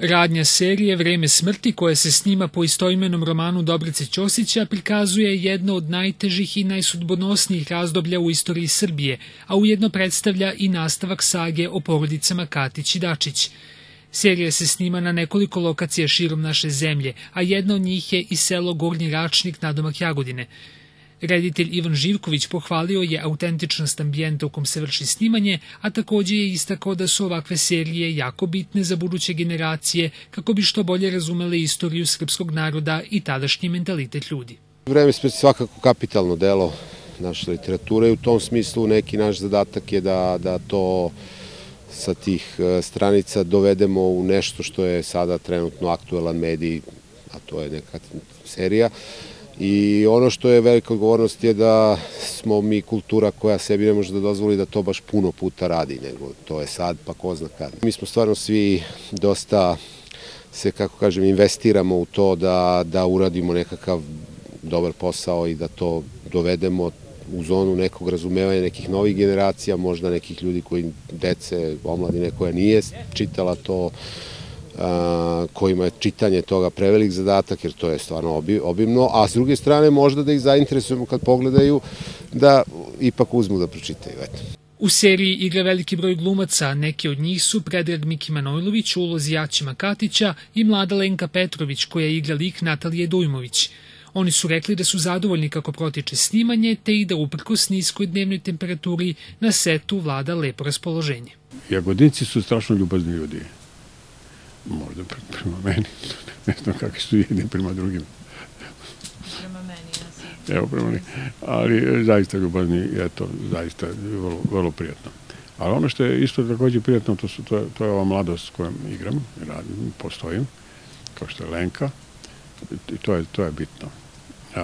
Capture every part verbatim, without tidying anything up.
Radnja serije Vreme smrti, koja se snima po istoimenom romanu Dobrice Ćosića, prikazuje jedno od najtežih i najsudbonosnijih razdoblja u istoriji Srbije, a ujedno predstavlja i nastavak sage o porodicama Katić i Dačić. Serija se snima na nekoliko lokacija širom naše zemlje, a jedna od njih je i selo Gornji Račnik nadomak Jagodine. Reditelj Ivan Živković pohvalio je autentičnost ambijenta u kom se vrši snimanje, a također je istakao da su ovakve serije jako bitne za buduće generacije kako bi što bolje razumele istoriju srpskog naroda i tadašnji mentalitet ljudi. Vreme smrti svakako kapitalno delo naše literature i u tom smislu neki naš zadatak je da, da to sa tih stranica dovedemo u nešto što je sada trenutno aktuelan medij, a to je neka serija. I ono što je velika odgovornost je da smo mi kultura koja sebi ne može da dozvoli da to baš puno puta radi, nego to je sad pa ko zna kad. Mi smo stvarno svi dosta se, kako kažem, investiramo u to da, da uradimo nekakav dobar posao i da to dovedemo u zonu nekog razumevanja nekih novih generacija, možda nekih ljudi koji dece, omladine koja nije čitala to, kojima je čitanje toga prevelik zadatak, jer to je stvarno obimno, a s druge strane možda da ih zainteresujemo kad pogledaju, da ipak uzmu da pročitaju. U seriji igra veliki broj glumaca, neki od njih su Predrag Miki Manojlović u ulozi Jačima Katića i mlada Lenka Petrović koja igra lik Natalije Dujmović. Oni su rekli da su zadovoljni kako protiče snimanje, te i da uprkos niskoj dnevnoj temperaturi na setu vlada lepo raspoloženje. Jagodinci su strašno ljubazni ljudi. Možda prema meni, ne znam kakvi su jedni prema drugim. Prema meni, ja sam. Evo, prema meni. Ali zaista ljubazni, eto, zaista vrlo, vrlo prijatno. Ali ono što je isto također prijatno, to, su, to, je, to je ova mladost s kojom igram, radim, postojim, kao što je Lenka, i to je, to je bitno. Ja,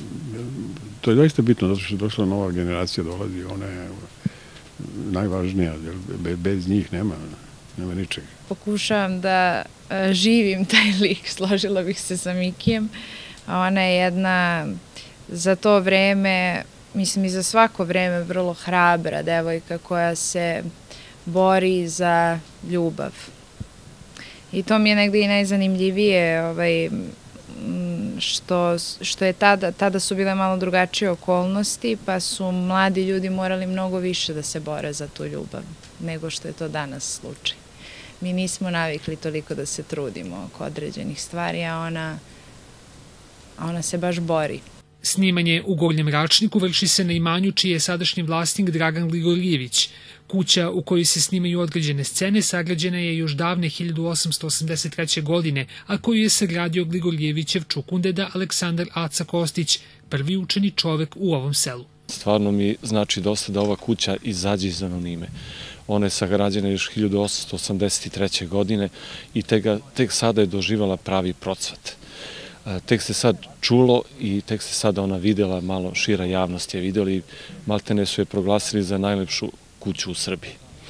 to je zaista bitno, zato što je došla nova generacija, dolazi, ona je najvažnija, jer bez njih nema, nema ničega. Pokušavam da živim taj lik, složila bih se sa Mikijem. Ona je jedna za to vreme, mislim i za svako vreme, vrlo hrabra devojka koja se bori za ljubav. I to mi je negdje i najzanimljivije, ovaj, što, što je tada, tada su bile malo drugačije okolnosti, pa su mladi ljudi morali mnogo više da se bore za tu ljubav nego što je to danas slučaj. Mi nismo navikli toliko da se trudimo oko određenih stvari, a ona, a ona se baš bori. Snimanje u Gornjem Račniku vrši se na imanju čiji je sadašnji vlasnik Dragan Gligorijević. Kuća u kojoj se snimaju određene scene sagrađena je još davne hiljadu osamsto osamdeset treće. godine, a koju je sagradio Gligorijevićev čukundeda Aleksandar Aca Kostić, prvi učeni čovek u ovom selu. Stvarno mi znači dosta da ova kuća izađe iz anonime. Ona je sagrađena još hiljadu osamsto osamdeset treće. godine i tega, tek sada je doživala pravi procvat. Tek se sad čulo i tek se sada ona videla, malo šira javnost je vidjela i maltene su je proglasili za najlepšu kuću u Srbiji.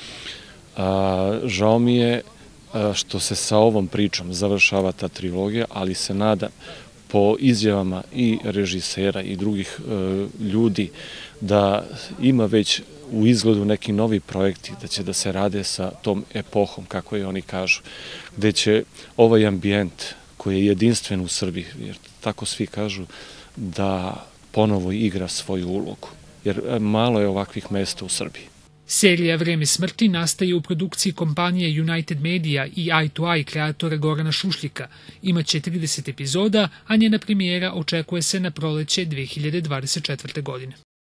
Žao mi je što se sa ovom pričom završava ta trilogija, ali se nadam po izjavama i režisera i drugih ljudi da ima već u izgledu neki novi projekti, da će da se rade sa tom epohom, kako je oni kažu, gde će ovaj ambijent koji je jedinstven u Srbiji, jer tako svi kažu, da ponovo igra svoju ulogu, jer malo je ovakvih mesta u Srbiji. Serija Vreme smrti nastaje u produkciji kompanije United Media i Eye to Eye kreatora Gorana Šušljika. Imaće trideset epizoda, a njena premijera očekuje se na proleće dve hiljade dvadeset četvrte. godine.